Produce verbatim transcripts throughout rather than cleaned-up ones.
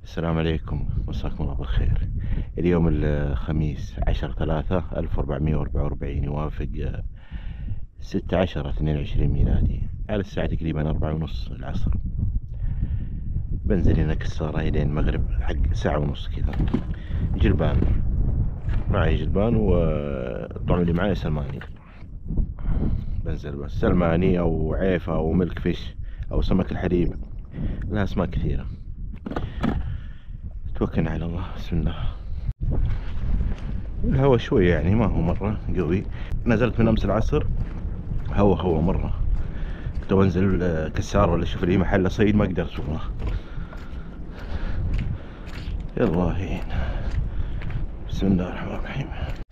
السلام عليكم، مساكم الله بالخير. اليوم الخميس عشرة ثلاثة ألف وأربعمية وأربعة وأربعين، يوافق ستة عشر اثنين وعشرين ميلادي، على الساعة تقريبا أربعة ونص العصر. بنزل هنا كسارة إلين المغرب، حق ساعة ونص كذا. جلبان معي، جلبان وطبعا اللي معي سلماني. بنزل بس سلماني أو عيفة أو ملك فيش أو سمك الحريب، لها أسماك كثيرة. توكلنا على الله، بسم الله. الهواء شوي يعني ما هو مرة قوي. نزلت من أمس العصر، هوا هوا مرة. كنت بنزل كسار ولا شوف لي محل صيد، ما قدرت والله. يلا هين، بسم الله الرحمن الرحيم.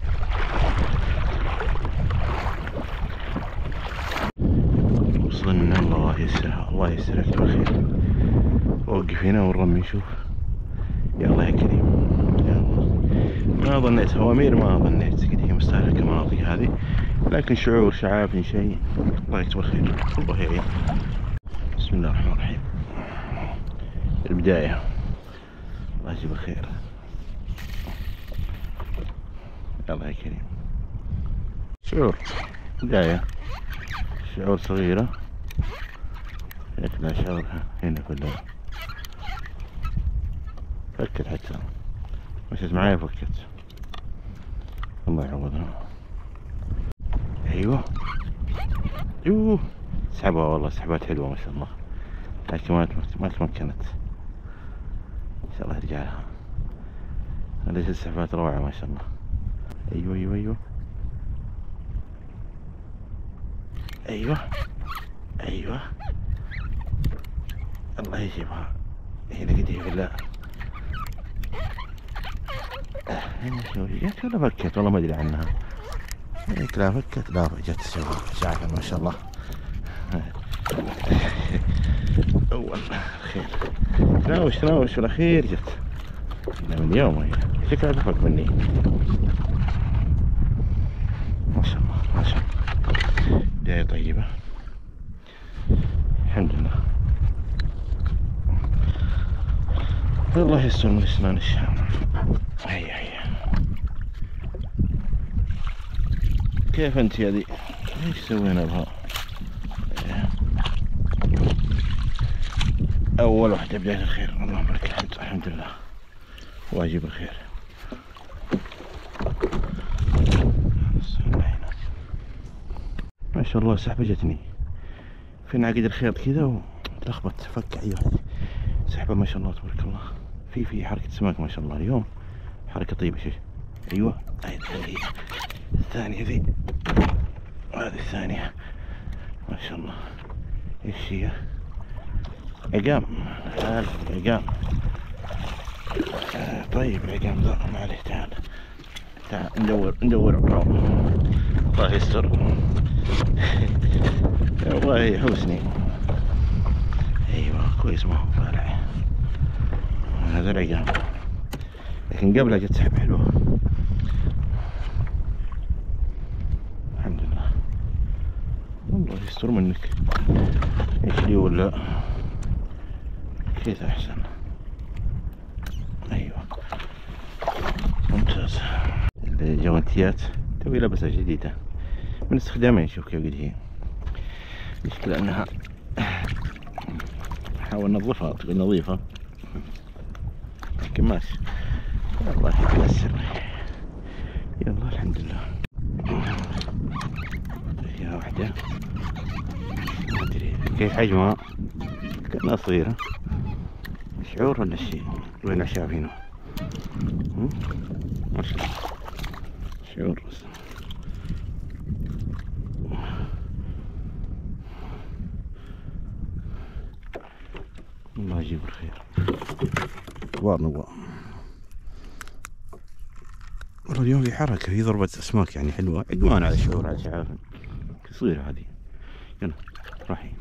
وصلنا، الله يسر الله يسر لك بالخير. وقف هنا ونرمي نشوف. يلا يا كريم، يلا. ما ظنيت هوامير، ما ظنيت قد هي مستاهلة المناطق هذه، لكن شعور شعاب شيء. الله يكتب الخير، الله يعين. بسم الله الرحمن الرحيم. البداية، الله يجيب الخير. يلا يا كريم. شعور بداية، شعور صغيرة شكلها شعورها هنا كلها. فكت حتى، مشت معايا فكت. الله يعوضها. ايوه يوه، سحبها والله، سحبات حلوة ما شاء الله، لكن ما ما تمكنت. ان شاء الله ترجع لها. هذه السحبات روعة ما شاء الله. ايوه ايوه ايوه ايوه ايوه الله يجيبها. هنا قد هي بالله. هنا شوي جت ولا فكت؟ والله ما ادري عنها. هيك لا فكت لا جت شعفة ما شاء الله. اول خير، تناوش تناوش والاخير جت. من يوم هي شكلها تفك مني. ما شاء الله ما شاء الله، بداية طيبة الحمد لله. الله يستر من اسنان الشام. هيا هيا، كيف انت يا ذي؟ ايش سوينا بها؟ اول واحدة بداية الخير، اللهم لك الحمد. الحمد لله، واجب الخير. ما شاء الله سحبة جتني في انعقد الخيط كذا وتلخبط، فك اي واحد. سحبة ما شاء الله تبارك الله. في في حركة سمك ما شاء الله اليوم، حركة طيبة. شيء ايوه، هاي الثانية ذي، هذه الثانية ما شاء الله. ايش هي؟ عقام، عقام. آه طيب العقام ذا ما عليه. تعال تعال ندور ندور عقام. الله يستر. الله يحوسني. ايوه كويس، ما هو طالع هذا العقام، لكن قبلها جت سحبة حلوة الحمد لله. الله يستر منك. ايش لي ولا كذا احسن. ايوه ممتاز. الجوانتيات توي لابسها جديدة من استخدامين. شوف كيف قد هي. المشكلة انها احاول نظفها تقول نظيفة، لكن ماشي. الله يتيسر. يلا الحمد لله. فيها واحدة ما ادري كيف حجمها، كأنها صغيرة. شعور ولا شيء؟ وين عشاف هنا؟ ما شاء الله شعور. الله يجيب الخير. كبار نبغى. والله اليوم في حركة، في ضربة أسماك يعني حلوة. عقمان على شعور، على شعار صغيرة هذه. يلا راحي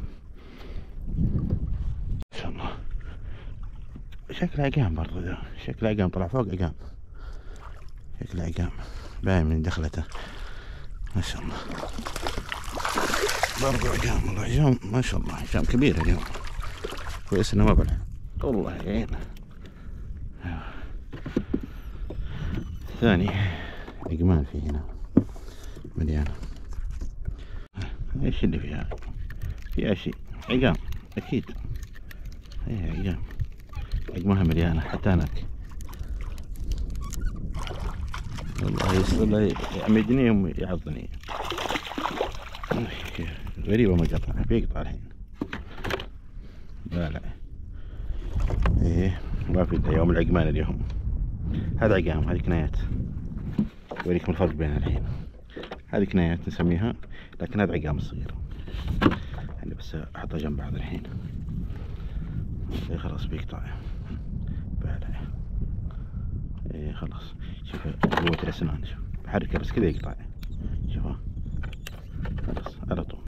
ما شاء الله. شكله عقام برضه ذا، شكله عقام طلع فوق عقام. شكله عقام باين من دخلته ما شاء الله. برضه عقام، والله عقام ما شاء الله، عقام كبير اليوم. كويس انه ما بلع. والله يعينه. الثاني عقمان في هنا مليانة. ايش اللي فيها؟ فيها شيء عقام اكيد. ايه عقام، عقمها مليانة حتى هناك. والله يسر الله يعمدني ويعضني. غريبة ما قطع، بيقطع الحين. لا لا ايه ما في الا يوم العقمان اليوم. هذا عقام، هذه كنايات. اوريكم الفرق بينها الحين. هذه كنايات نسميها، لكن هذا عقام الصغير. يعني بس احطها جنب بعض الحين. ايه خلاص بيقطع. بلع. ايه خلاص. شوف قوة الاسنان، شوف بحركه بس كذا يقطع. شوفها خلاص على طول.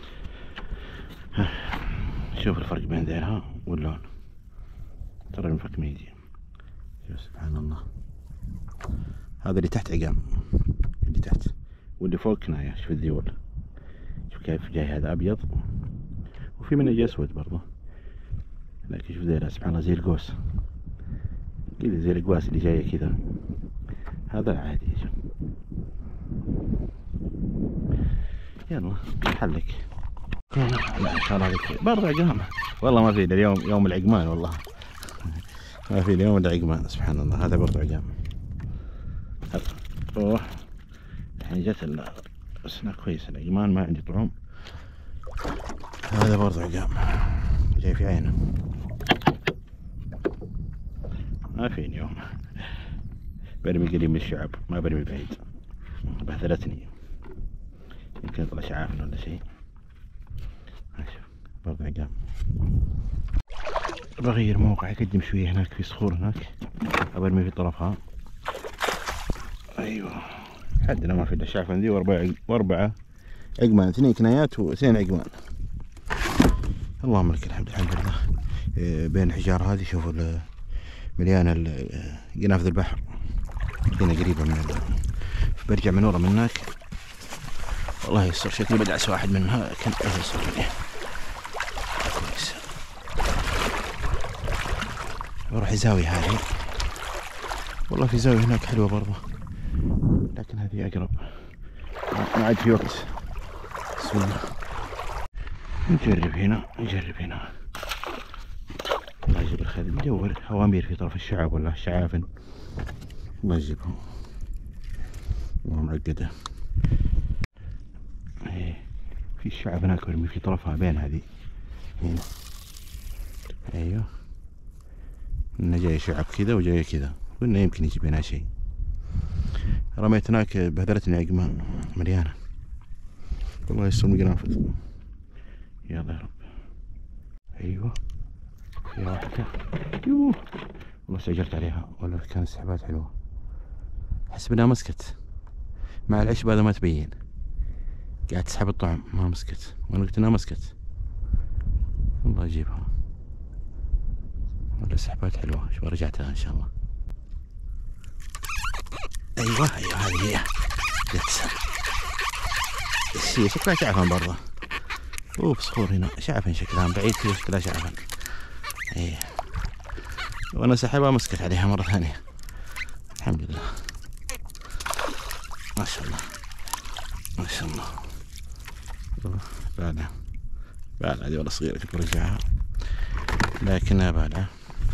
شوف الفرق بين ذيلها واللون، ترى المفك ما يجي. شوف سبحان الله. هذا اللي تحت عقام، اللي تحت، واللي فوق كناية. شوف الذيول، شوف كيف جاي هذا ابيض، وفي منه جاي اسود برضه، لكن شوف ذيلها سبحان الله زي القوس كذا، زي القواس اللي جاية كذا. هذا عادي. شوف يلا حلك. لا ان شاء الله هذيك برضه عقام. والله ما في اليوم يوم العقمان، والله ما في اليوم الا عقمان. سبحان الله. هذا برضه عقام. اوه الحين جت الاسنان كويسه. العقمان ما عندي طعم. هذا برضه عقام جاي في عينه. ما في اليوم. برمي قريب من الشعب، ما برمي بعيد. بهذلتني، يمكن يطلع شعافن ولا شيء. برضه عقام. بغير موقع، اقدم شويه هناك في صخور هناك، ابرمي في طرفها. ايوه حدنا ما في الا شعفن ذي واربعه واربعه عقمان، اثنين كنايات واثنين عقمان. اللهم لك الحمد. الحمد لله. بين الحجاره هذه شوفوا مليانه قنافذ البحر. هنا قريبه من برجع من ورا من هناك. والله يسر، شكلي بدعس واحد منها لكن يسر لي كويس. بروح الزاوية هذه، والله في زاوية هناك حلوة برضه، لكن هذه أقرب. ما عاد في وقت. بسم الله. نجرب هنا، نجرب هنا. الله يجيب الخير. ندور هوامير في طرف الشعاب ولا شعافن، الله يجيبهم. والله معقدة. ايه في الشعب هناك برمي في طرفها بين هذه هنا. ايوه انه جاي شعب كذا وجاي كذا، قلنا يمكن يجي بينها شيء. رميت هناك بهدلتني عقمان مليانة. والله يستر من قنافذ. يلا يا رب. ايوه في واحدة. يوه والله استعجلت عليها، ولا كانت سحبات حلوة. احس انها مسكت مع العشب هذا، ما تبين. قاعد تسحب الطعم ما مسكت، وانا قلت انها مسكت. الله يجيبها. ولا سحبات حلوة. شوف رجعتها ان شاء الله. ايوه ايوه هذه هي. جت. ايش هي؟ شكلها شعفن برضه. اوه بصخور هنا شعفن، شكلها بعيد كذا، شكلها شعفن. ايه وانا سحبها مسكت عليها مرة ثانية. الحمد لله. ما شاء الله ما شاء الله. بالعة بالعة هذه والله صغيرة، كنت برجعها لكنها بالعة.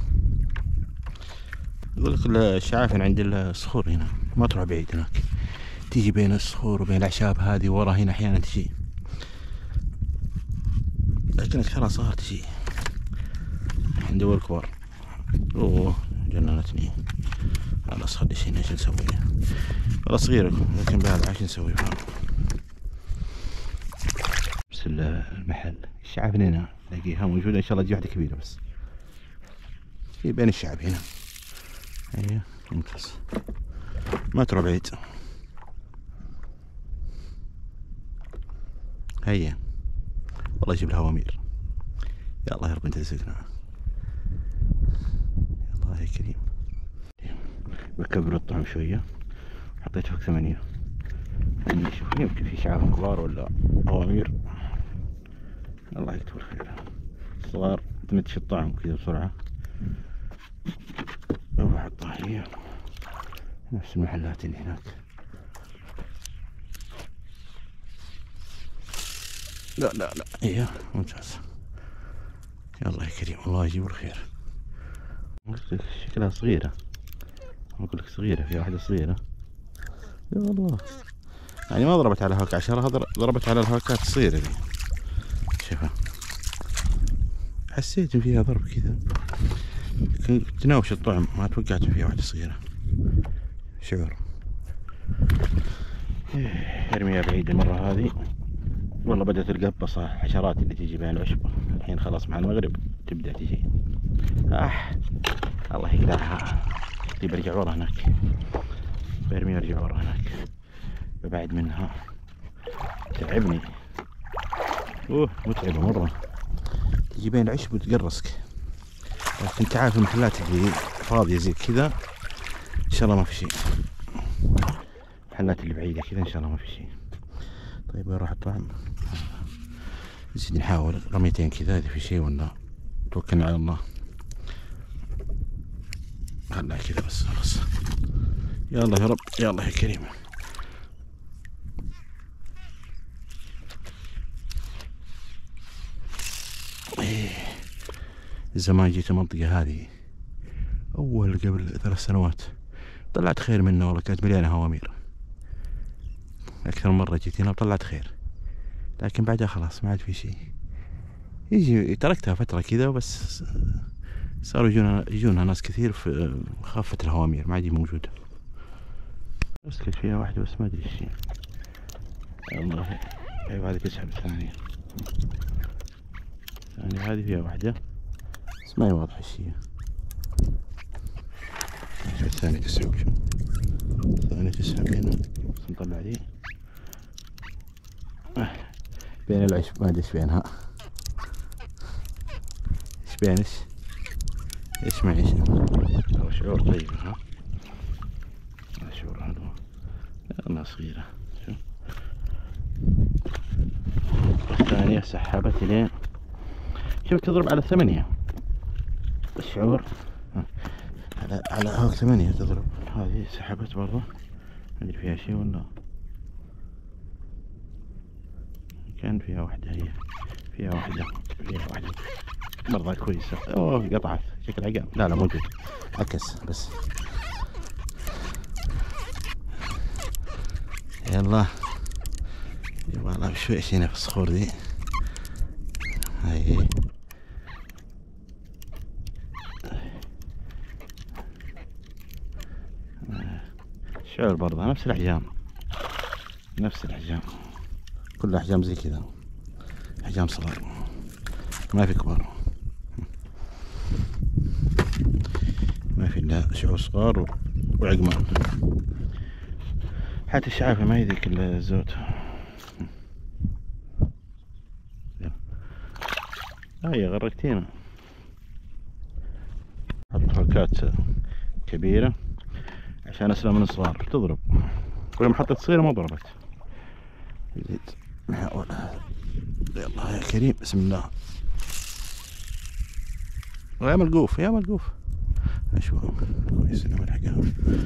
يقول لك الشعافن عند الصخور هنا، ما تروح بعيد هناك، تيجي بين الصخور وبين الأعشاب هذه ورا هنا أحيانا تجي، لكن أكثرها صار تجي. ندور كبار. أوه جننتني. خلاص خلي شيء ايش نسوي. والله صغيرة لكن بالعة ايش نسوي فيها. بس المحل الشعافن هنا تلاقيها موجودة، ان شاء الله تجي واحدة كبيرة بس في بين الشعب هنا. ايوه ممتاز، ما تروح بعيد. هيا والله يجيب الهوامير. يا الله يا رب انت ترزقنا. يا الله يا كريم. بكبر الطعم شوية، حطيت فوق ثمانية. نشوف يمكن في شعافن كبار ولا هوامير. الله يكتب الخير. الصغار تمتش الطعم كذا بسرعة. وبحطها هي نفس المحلات اللي هناك. لا لا لا هي ممتاز. يلا يا كريم الله يجيب الخير. قلت لك شكلها صغيرة، أقول لك صغيرة، فيها واحدة صغيرة يا والله. يعني ما ضربت على هواك عشرة، ضربت على الهواكات الصغيرة دي. شوفها حسيت إن فيها ضرب كذا، كنت تناوش الطعم، ما توقعت فيها واحدة صغيرة. شعور ارميها بعيد المرة هذه. والله بدأت القبصة حشرات اللي تجي بين العشبة الحين، خلاص مع المغرب تبدأ تجي. آه الله يقلعها. طيب برجع ورا هناك، برمي ارجع ورا هناك، ببعد منها. تعبني، اوه متعبة مرة، تجي بين العشب وتقرصك. لكن انت عارف المحلات اللي فاضية زي كذا ان شاء الله ما في شيء. المحلات اللي بعيدة كذا ان شاء الله ما في شيء. طيب وين راح الطعم؟ نسيت نحاول رميتين كذا اذا في شيء ولا توكلنا على الله. خلها كذا بس خلاص. يلا يا رب، يلا يا كريم. إيه. زمان جيت المنطقة هذه أول قبل ثلاث سنوات، طلعت خير منه والله، كانت مليانة هوامير. أكثر مرة جيت هنا وطلعت خير، لكن بعدها خلاص ما عاد في شيء. يجي تركتها فترة كذا بس، صاروا يجونا يجونا ناس كثير في خافة الهوامير، ما عاد موجودة. مسكت فيها واحدة بس ما أدري إيش هي. الله أيوة هذه تسحب الثانية. الثانية هذه فيها واحدة بس ما هي واضحة إيش هي. الثانية تسحب، شو الثانية تسحب هنا بس نطلع ذي بين العشب، ما أدري إيش بينها، إيش بين إيش إيش معي إيش. هو شعور طيب ها، هذا شعور حلو. يلا صغيرة، شوف الثانية سحبت لين، شوف تضرب على ثمانية. الشعور على على هاك ثمانية تضرب. هذه سحبت برضه، ما ادري فيها شيء ولا كان فيها واحدة. هي فيها واحدة، فيها واحدة برضه كويسة. اوه قطعت شكل عقاب. لا لا موجود، عكس بس. يلا يبغى لها بشويش هنا في الصخور دي. هاي شعور برضه نفس الأحجام، نفس الأحجام، كل أحجام زي كذا، أحجام صغار ما في كبار، ما في إلا شعور صغار وعقمان. حتى الشعافة ما هي ذيك الزوت. هاي غرقتينا. حط هوكات كبيرة عشان أسلم من الصغار تضرب، ولما حطيت صغيرة ما ضربت. زيد نحاول. يلا يا كريم بسم الله. يا ملقوف يا ملقوف. أشوف كويس إنه ملحقها.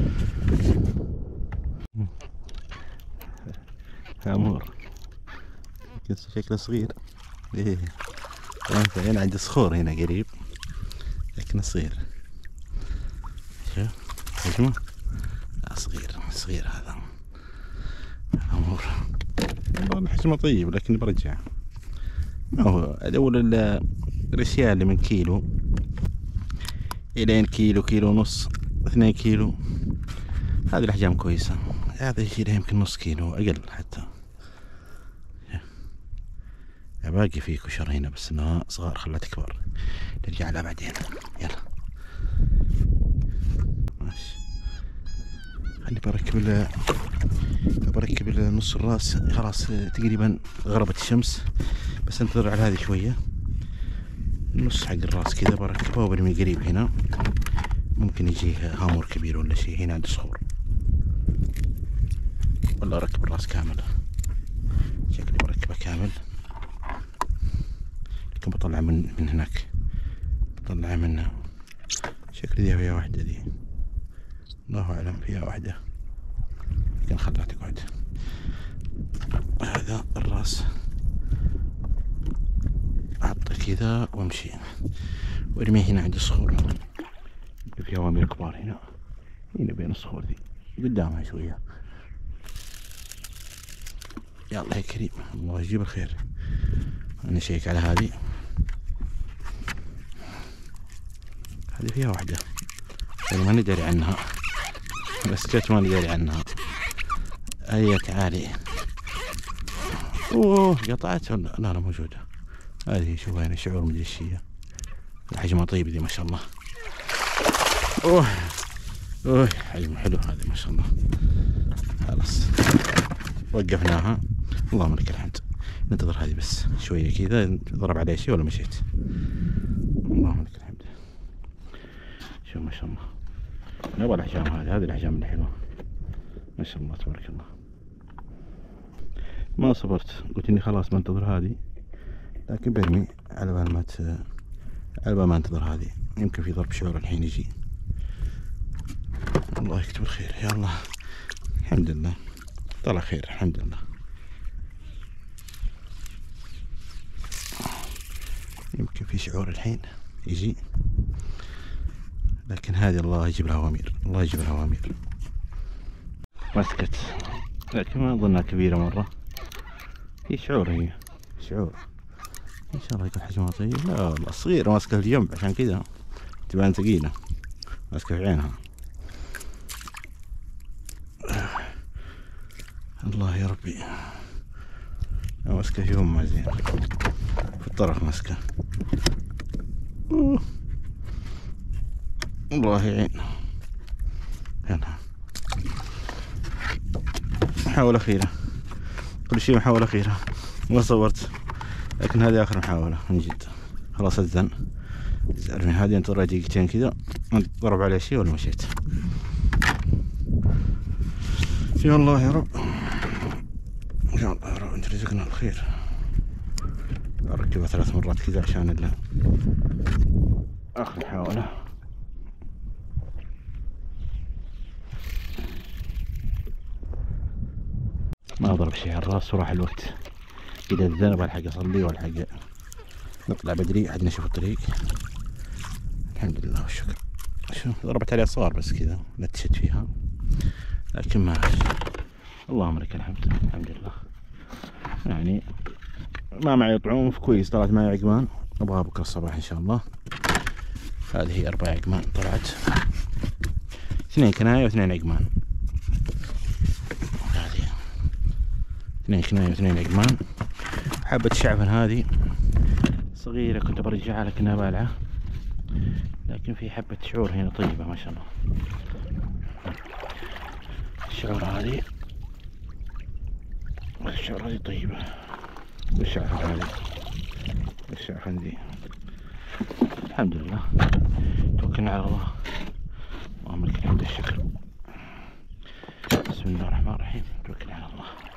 أمور شكله صغير. إيه هنا عندي صخور هنا قريب لكن صغير. شوف حجمه لا صغير صغير هذا. أمور والله حجمه طيب لكن برجع. ما هو أول الأشياء اللي من كيلو إلين كيلو كيلو ونص اثنين كيلو، هذه الأحجام كويسة. هذا يشيل يمكن نص كيلو أقل حتى. باقي فيه كشر هنا بس انها صغار، خلها تكبر نرجع لها بعدين. يلا ماشي. خلي بركب ال بركب نص الراس، خلاص تقريبا غربت الشمس، بس انتظر على هذه شوية. النص حق الراس كذا بركبها وبرمي قريب هنا، ممكن يجيه هامور كبير ولا شيء هنا عند الصخور، ولا اركب الراس كامل. شكلي بركبه كامل، لكن بطلع من من هناك، بطلع من شكل ذي فيها واحدة ذي الله أعلم فيها واحدة، لكن خلها تقعد. هذا الراس أحطه كذا وامشي وارميه هنا عند الصخور. في أوامر كبار هنا، هنا بين الصخور ذي قدامها شوية. يلا يا كريم، الله يجيب الخير. أنا شيك على هذه، هذه فيها واحدة ما ندري عنها، بس جت ما ندري عنها. هيا تعالي. اوه قطعت ولا لا؟ لا موجودة. هذه شوف هنا شعور مدري ايش هي، حجمها طيب ذي ما شاء الله. اوه اوه حجم حلو هذا ما شاء الله. خلاص وقفناها، اللهم لك الحمد. ننتظر هذه بس شوية كذا، ضرب عليه شيء ولا مشيت. اللهم لك الحمد. شوف ما شاء الله، نبغى الأحجام هذه، هذه الأحجام اللي حلوة ما شاء الله تبارك الله. ما صبرت، قلت اني خلاص بنتظر هذه، لكن برمي على بال ما ت... على بال ما انتظر هذه. يمكن في ضرب شعور الحين يجي. الله يكتب الخير. يا الله الحمد لله طلع خير الحمد لله. يمكن في شعور الحين يجي، لكن هذه الله يجيب لها أوامر، الله يجيب لها أوامر. مسكت، لكن ما أظنها كبيرة مرة. هي شعور، هي شعور إن شاء الله يكون حجمها طيب. لا والله صغيرة، ماسكة في الجنب عشان كذا تبان ثقيلة، ماسكة في عينها. الله يا ربي، ماسكة في أمها زين، في الطرف ماسكة. الله يعين. يلا محاولة أخيرة، كل شيء محاولة أخيرة. ما صورت، لكن هذه آخر محاولة من جد. خلاص أذن ارمي هذه، انتظر دقيقتين كذا، ضرب عليه شيء ولا مشيت. يا الله يا رب، يا الله يا رب انت رزقنا الخير. اركبها ثلاث مرات كذا عشان ال اخر محاولة. ما اضرب شيء على الراس وراح الوقت. اذا الذنب الحق اصلي والحق نطلع بدري عاد نشوف الطريق. الحمد لله والشكر. شوف ضربت عليها صغار بس كذا نتشت فيها، لكن ما اللهم لك الحمد. الحمد لله. يعني ما معي طعوم كويس، طلعت معي عقمان ابغاها بكره الصباح ان شاء الله. هذه هي اربع عقمان طلعت، اثنين كناية واثنين عقمان. هذه اثنين كناية واثنين عقمان. حبة شعفن هذه صغيرة كنت برجعها لكنها بالعة، لكن في حبة شعور هنا طيبة ما شاء الله. الشعور هذه الشعور هذه طيبة، والشعفن هذه والشعفن ذي. الحمد لله، توكلنا على الله، اللهم لك الحمد والشكر. بسم الله الرحمن الرحيم، توكلنا على الله.